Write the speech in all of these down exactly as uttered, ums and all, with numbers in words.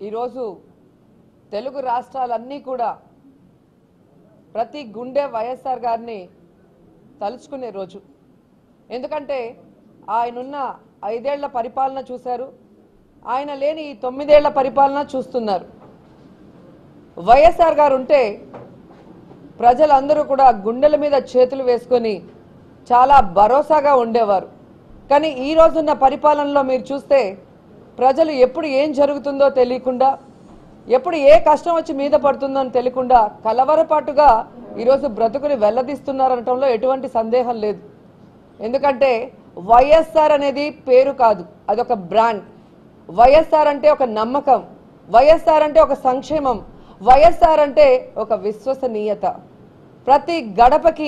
ఈరోజు తెలుగు రాష్ట్రాలన్నీ కూడా ప్రతి గుండె వైఎస్ఆర్ గారిని తలుచుకునే రోజు. ఎందుకంటే ఆయనున్న ఐదేళ్ల పరిపాలన చూశారు, ఆయన లేని ఈ తొమ్మిదేళ్ల పరిపాలన చూస్తున్నారు. వైఎస్ఆర్ గారు ఉంటే ప్రజలందరూ కూడా గుండెల మీద చేతులు వేసుకొని చాలా భరోసాగా ఉండేవారు. కానీ ఈ రోజున్న పరిపాలనలో మీరు చూస్తే ప్రజలు ఎప్పుడు ఏం జరుగుతుందో తెలియకుండా, ఎప్పుడు ఏ కష్టం వచ్చి మీద పడుతుందో అని తెలియకుండా కలవరపాటుగా ఈరోజు బ్రతుకుని వెల్లదీస్తున్నారనటంలో ఎటువంటి సందేహం లేదు. ఎందుకంటే వైఎస్ఆర్ అనేది పేరు కాదు, అదొక బ్రాండ్. వైఎస్ఆర్ అంటే ఒక నమ్మకం, వైఎస్ఆర్ అంటే ఒక సంక్షేమం, వైఎస్ఆర్ అంటే ఒక విశ్వసనీయత. ప్రతి గడపకి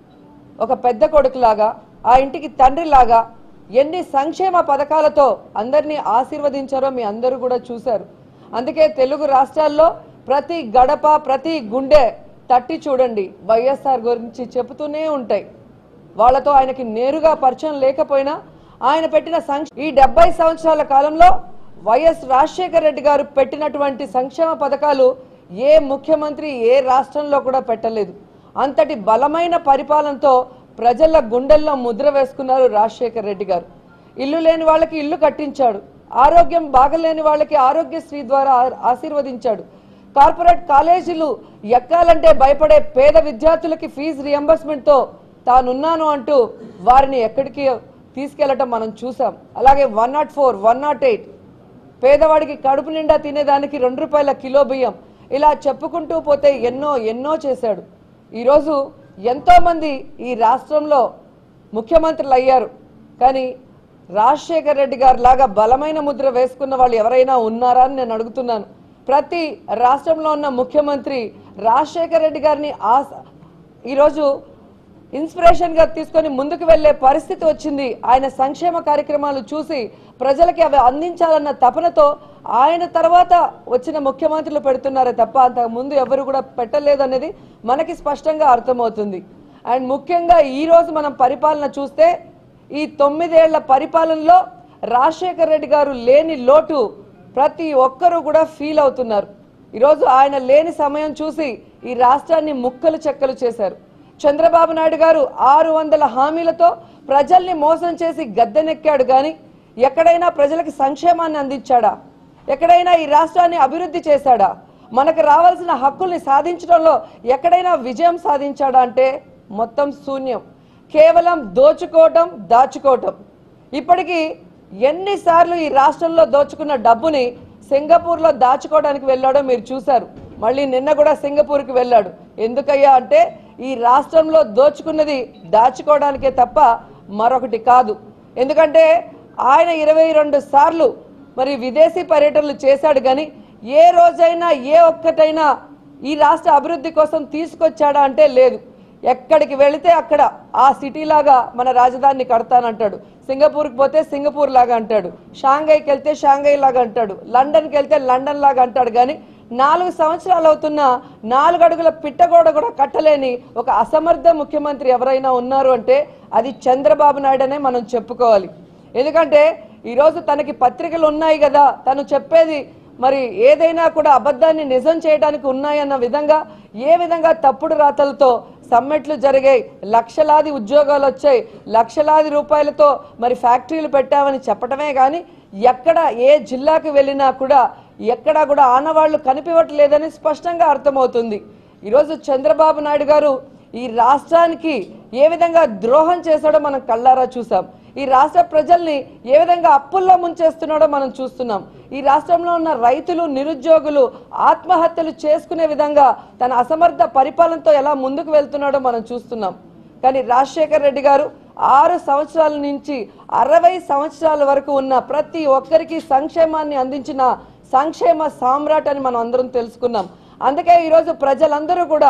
ఒక పెద్ద కొడుకులాగా, ఆ ఇంటికి తండ్రిలాగా ఎన్ని సంక్షేమ పథకాలతో అందరినీ ఆశీర్వదించారో మీ అందరూ కూడా చూశారు. అందుకే తెలుగు రాష్ట్రాల్లో ప్రతి గడప ప్రతి గుండె తట్టి చూడండి వైఎస్ఆర్ గురించి చెబుతూనే ఉంటాయి. వాళ్ళతో ఆయనకి నేరుగా పరిచయం లేకపోయినా ఆయన పెట్టిన సంక్ష ఈ డెబ్బై సంవత్సరాల కాలంలో వైఎస్ రాజశేఖర రెడ్డి గారు పెట్టినటువంటి సంక్షేమ పథకాలు ఏ ముఖ్యమంత్రి ఏ రాష్ట్రంలో కూడా పెట్టలేదు. అంతటి బలమైన పరిపాలనతో ప్రజల గుండెల్లో ముద్ర వేసుకున్నారు రాజశేఖర రెడ్డి గారు. ఇల్లు లేని వాళ్ళకి ఇల్లు కట్టించాడు, ఆరోగ్యం బాగలేని వాళ్ళకి ఆరోగ్యశ్రీ ద్వారా ఆశీర్వదించాడు. కార్పొరేట్ కాలేజీలు ఎక్కాలంటే భయపడే పేద విద్యార్థులకి ఫీజు రియంబర్స్మెంట్తో తానున్నాను అంటూ వారిని ఎక్కడికి తీసుకెళ్లటం మనం చూసాం. అలాగే one nought four one nought eight పేదవాడికి కడుపు నిండా తినేదానికి రెండు రూపాయల కిలో బియ్యం, ఇలా చెప్పుకుంటూ పోతే ఎన్నో ఎన్నో చేశాడు. ఈరోజు ఎంతోమంది ఈ రాష్ట్రంలో ముఖ్యమంత్రులు అయ్యారు, కానీ రాజశేఖర రెడ్డి గారు లాగా బలమైన ముద్ర వేసుకున్న వాళ్ళు ఎవరైనా ఉన్నారా అని నేను అడుగుతున్నాను. ప్రతి రాష్ట్రంలో ఉన్న ముఖ్యమంత్రి రాజశేఖర రెడ్డి గారిని ఆశ ఈరోజు ఇన్స్పిరేషన్గా తీసుకొని ముందుకు వెళ్లే పరిస్థితి వచ్చింది. ఆయన సంక్షేమ కార్యక్రమాలు చూసి ప్రజలకి అవి అందించాలన్న తపనతో ఆయన తర్వాత వచ్చిన ముఖ్యమంత్రులు పెడుతున్నారే తప్ప అంతకు ముందు ఎవరు కూడా పెట్టలేదు అనేది మనకి స్పష్టంగా అర్థమవుతుంది. అండ్ ముఖ్యంగా ఈరోజు మనం పరిపాలన చూస్తే ఈ తొమ్మిదేళ్ల పరిపాలనలో రాజశేఖర రెడ్డి గారు లేని లోటు ప్రతి ఒక్కరూ కూడా ఫీల్ అవుతున్నారు. ఈరోజు ఆయన లేని సమయం చూసి ఈ రాష్ట్రాన్ని ముక్కలు చెక్కలు చేశారు. చంద్రబాబు నాయుడు గారు ఆరు వందల హామీలతో ప్రజల్ని మోసం చేసి గద్దెనెక్కాడు, కానీ ఎక్కడైనా ప్రజలకి సంక్షేమాన్ని అందించాడా? ఎక్కడైనా ఈ రాష్ట్రాన్ని అభివృద్ధి చేశాడా? మనకు రావాల్సిన హక్కుల్ని సాధించడంలో ఎక్కడైనా విజయం సాధించాడా అంటే మొత్తం శూన్యం. కేవలం దోచుకోవటం, దాచుకోవటం. ఇప్పటికీ ఎన్నిసార్లు ఈ రాష్ట్రంలో దోచుకున్న డబ్బుని సింగపూర్లో దాచుకోవడానికి వెళ్ళాడో మీరు చూశారు. మళ్ళీ నిన్న కూడా సింగపూర్కి వెళ్ళాడు. ఎందుకయ్యా అంటే ఈ రాష్ట్రంలో దోచుకున్నది దాచుకోవడానికే తప్ప మరొకటి కాదు. ఎందుకంటే ఆయన ఇరవై రెండు సార్లు మరి విదేశీ పర్యటనలు చేశాడు, కానీ ఏ రోజైనా ఏ ఒక్కటైనా ఈ రాష్ట్ర అభివృద్ధి కోసం తీసుకొచ్చాడా అంటే లేదు. ఎక్కడికి వెళితే అక్కడ ఆ సిటీ లాగా మన రాజధానిని కడతానంటాడు, సింగపూర్కి పోతే సింగపూర్ లాగా అంటాడు, షాంఘైకి వెళ్తే షాంఘై లాగా అంటాడు, లండన్కి వెళ్తే లండన్ లాగా అంటాడు. కానీ నాలుగు సంవత్సరాలు అవుతున్న నాలుగు అడుగుల పిట్టగోడ కూడా కట్టలేని ఒక అసమర్థ ముఖ్యమంత్రి ఎవరైనా ఉన్నారు అంటే అది చంద్రబాబు నాయుడు అనే మనం చెప్పుకోవాలి. ఎందుకంటే ఈరోజు తనకి పత్రికలు ఉన్నాయి కదా, తను చెప్పేది మరి ఏదైనా కూడా అబద్ధాన్ని నిజం చేయడానికి ఉన్నాయన్న విధంగా ఏ విధంగా తప్పుడు రాతలతో సమ్మెట్లు జరిగాయి, లక్షలాది ఉద్యోగాలు వచ్చాయి, లక్షలాది రూపాయలతో మరి ఫ్యాక్టరీలు పెట్టామని చెప్పటమే కానీ ఎక్కడ ఏ జిల్లాకు వెళ్ళినా కూడా ఎక్కడా కూడా ఆనవాళ్లు కనిపించట్లేదని స్పష్టంగా అర్థమవుతుంది. ఈరోజు చంద్రబాబు నాయుడు గారు ఈ రాష్ట్రానికి ఏ విధంగా ద్రోహం చేశాడో మనం కళ్ళారా చూసాం. ఈ రాష్ట్ర ప్రజల్ని ఏ విధంగా అప్పుల్లో ముంచేస్తున్నాడో మనం చూస్తున్నాం. ఈ రాష్ట్రంలో ఉన్న రైతులు, నిరుద్యోగులు ఆత్మహత్యలు చేసుకునే విధంగా తన అసమర్థ పరిపాలనతో ఎలా ముందుకు వెళ్తున్నాడో మనం చూస్తున్నాం. కానీ రాజశేఖర రెడ్డి గారు ఆరు సంవత్సరాల నుంచి అరవై సంవత్సరాల వరకు ఉన్న ప్రతి ఒక్కరికి సంక్షేమాన్ని అందించిన సంక్షేమ సామ్రాట్ అని మనం అందరం తెలుసుకున్నాం. అందుకే ఈరోజు ప్రజలందరూ కూడా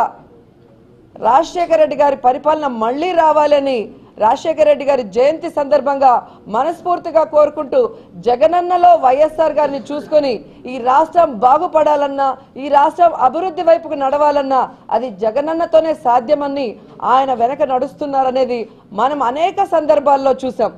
రాజశేఖర రెడ్డి గారి పరిపాలన మళ్ళీ రావాలని రాజశేఖర రెడ్డి గారి జయంతి సందర్భంగా మనస్ఫూర్తిగా కోరుకుంటూ జగనన్నలో వైఎస్ఆర్ గారిని చూసుకొని ఈ రాష్ట్రం బాగుపడాలన్నా, ఈ రాష్ట్రం అభివృద్ధి వైపుకు నడవాలన్నా అది జగనన్నతోనే సాధ్యమని ఆయన వెనక నడుస్తున్నారనేది మనం అనేక సందర్భాల్లో చూసాం.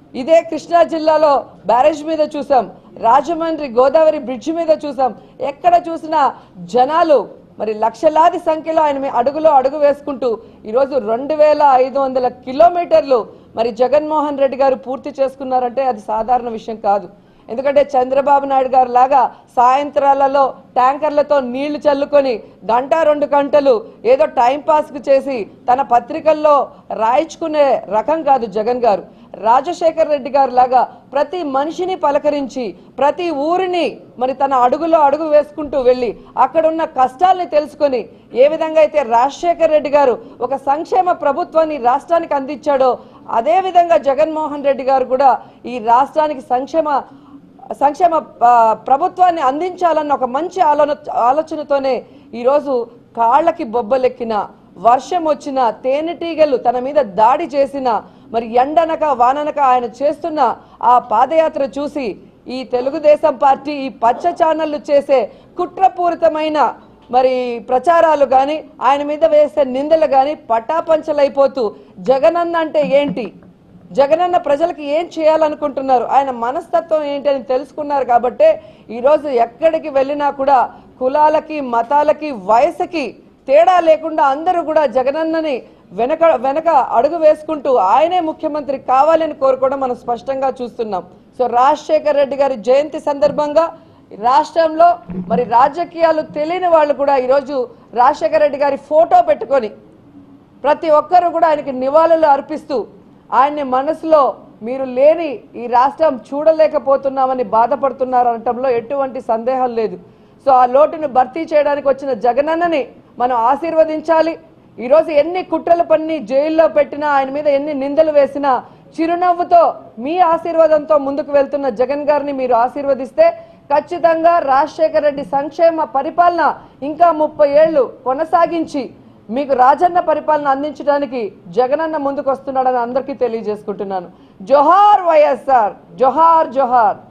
ఇదే కృష్ణా జిల్లాలో బ్యారేజ్ మీద చూసాం, రాజమండ్రి గోదావరి బ్రిడ్జ్ మీద చూసాం. ఎక్కడ చూసినా జనాలు మరి లక్షలాది సంఖ్యలో ఆయన అడుగులో అడుగు వేసుకుంటూ ఈరోజు రెండు వేల ఐదు వందల కిలోమీటర్లు మరి జగన్మోహన్ రెడ్డి గారు పూర్తి చేసుకున్నారంటే అది సాధారణ విషయం కాదు. ఎందుకంటే చంద్రబాబు నాయుడు గారు లాగా సాయంత్రాలలో ట్యాంకర్లతో నీళ్లు చల్లుకొని గంట రెండు గంటలు ఏదో టైంపాస్కి చేసి తన పత్రికల్లో రాయించుకునే రకం కాదు జగన్ గారు. రాజశేఖర్ రెడ్డి గారు లాగా ప్రతి మనిషిని పలకరించి ప్రతి ఊరిని మరి తన అడుగులో అడుగు వేసుకుంటూ వెళ్ళి అక్కడున్న కష్టాల్ని తెలుసుకొని ఏ విధంగా అయితే రాజశేఖర్ రెడ్డి గారు ఒక సంక్షేమ ప్రభుత్వాన్ని రాష్ట్రానికి అందించాడో అదే విధంగా జగన్మోహన్ రెడ్డి గారు కూడా ఈ రాష్ట్రానికి సంక్షేమ సంక్షేమ ప్రభుత్వాన్ని అందించాలన్న ఒక మంచి ఆలోచన ఆలోచనతోనే ఈరోజు కాళ్ళకి బొబ్బలెక్కిన, వర్షం వచ్చిన, తేనెటీగలు తన మీద దాడి చేసిన, మరి ఎండనక వాననక ఆయన చేస్తున్న ఆ పాదయాత్ర చూసి ఈ తెలుగుదేశం పార్టీ ఈ పచ్చ ఛానళ్లు చేసే కుట్రపూరితమైన మరి ప్రచారాలు కానీ ఆయన మీద వేసే నిందలు కానీ పటాపంచలైపోతూ జగనన్న అంటే ఏంటి, జగనన్న ప్రజలకు ఏం చేయాలనుకుంటున్నారు, ఆయన మనస్తత్వం ఏంటి అని తెలుసుకున్నారు. కాబట్టి ఈరోజు ఎక్కడికి వెళ్ళినా కూడా కులాలకి మతాలకి వయసుకి తేడా లేకుండా అందరూ కూడా జగనన్నని వెనక వెనక అడుగు వేసుకుంటూ ఆయనే ముఖ్యమంత్రి కావాలని కోరుకోవడం మనం స్పష్టంగా చూస్తున్నాం. సో రాజశేఖర్ రెడ్డి గారి జయంతి సందర్భంగా రాష్ట్రంలో మరి రాజకీయాలు తెలియని వాళ్ళు కూడా ఈరోజు రాజశేఖర్ రెడ్డి గారి ఫోటో పెట్టుకొని ప్రతి ఒక్కరూ కూడా ఆయనకి నివాళులు అర్పిస్తూ ఆయన్ని మనసులో మీరు లేని ఈ రాష్ట్రం చూడలేకపోతున్నామని బాధపడుతున్నారు అనటంలో ఎటువంటి సందేహం లేదు. సో ఆ లోటును భర్తీ చేయడానికి వచ్చిన జగనన్నని మనం ఆశీర్వదించాలి. ఈరోజు ఎన్ని కుట్రలు పన్ని జైల్లో పెట్టినా, ఆయన మీద ఎన్ని నిందలు వేసినా చిరునవ్వుతో మీ ఆశీర్వాదంతో ముందుకు వెళ్తున్న జగన్ గారిని మీరు ఆశీర్వదిస్తే ఖచ్చితంగా రాజశేఖర్ రెడ్డి సంక్షేమ పరిపాలన ఇంకా ముప్పై ఏళ్లు కొనసాగించి మీకు రాజన్న పరిపాలన అందించడానికి జగనన్న ముందుకు వస్తున్నాడని అందరికీ తెలియజేసుకుంటున్నాను. జోహార్ వైఎస్ఆర్, జోహార్ జోహార్.